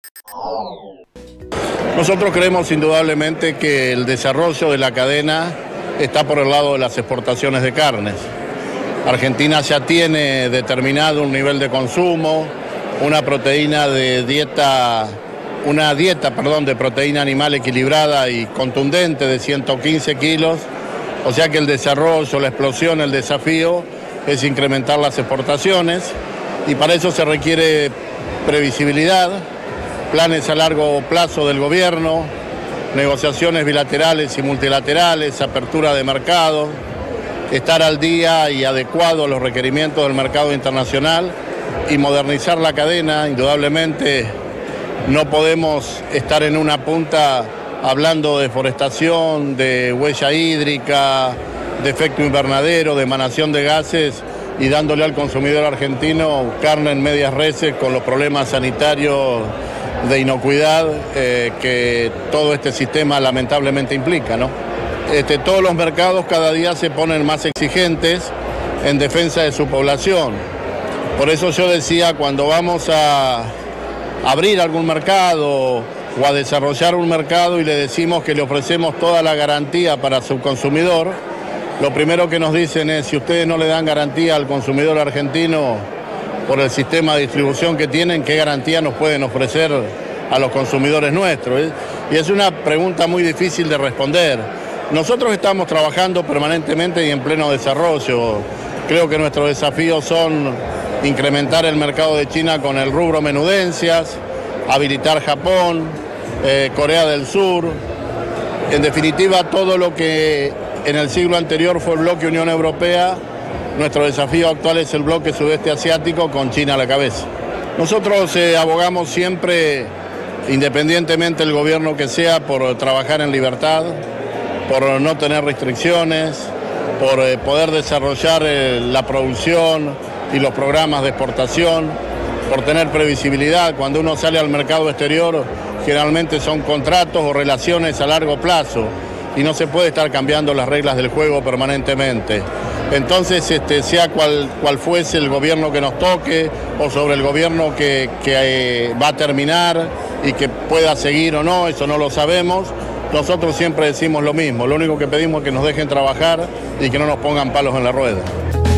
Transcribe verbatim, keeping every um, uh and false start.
Nosotros creemos indudablemente que el desarrollo de la cadena está por el lado de las exportaciones de carnes. Argentina ya tiene determinado un nivel de consumo, una proteína de dieta, una dieta, perdón, de proteína animal equilibrada y contundente de ciento quince kilos, o sea que el desarrollo, la explosión, el desafío es incrementar las exportaciones y para eso se requiere previsibilidad, planes a largo plazo del gobierno, negociaciones bilaterales y multilaterales, apertura de mercados, estar al día y adecuado a los requerimientos del mercado internacional y modernizar la cadena. Indudablemente no podemos estar en una punta hablando de deforestación, de huella hídrica, de efecto invernadero, de emanación de gases y dándole al consumidor argentino carne en medias reses con los problemas sanitarios de inocuidad eh, que todo este sistema lamentablemente implica, ¿no? Este, todos los mercados cada día se ponen más exigentes en defensa de su población. Por eso yo decía, cuando vamos a abrir algún mercado o a desarrollar un mercado y le decimos que le ofrecemos toda la garantía para su consumidor, lo primero que nos dicen es, si ustedes no le dan garantía al consumidor argentino por el sistema de distribución que tienen, ¿qué garantía nos pueden ofrecer a los consumidores nuestros? Y es una pregunta muy difícil de responder. Nosotros estamos trabajando permanentemente y en pleno desarrollo. Creo que nuestros desafíos son incrementar el mercado de China con el rubro menudencias, habilitar Japón, eh, Corea del Sur, en definitiva todo lo que en el siglo anterior fue el bloque Unión Europea. Nuestro desafío actual es el bloque sudeste asiático con China a la cabeza. Nosotros eh, abogamos siempre, independientemente del gobierno que sea, por trabajar en libertad, por no tener restricciones, por eh, poder desarrollar eh, la producción y los programas de exportación, por tener previsibilidad. Cuando uno sale al mercado exterior, generalmente son contratos o relaciones a largo plazo y no se puede estar cambiando las reglas del juego permanentemente. Entonces, este, sea cual, cual fuese el gobierno que nos toque o sobre el gobierno que, que eh, va a terminar y que pueda seguir o no, eso no lo sabemos, nosotros siempre decimos lo mismo. Lo único que pedimos es que nos dejen trabajar y que no nos pongan palos en la rueda.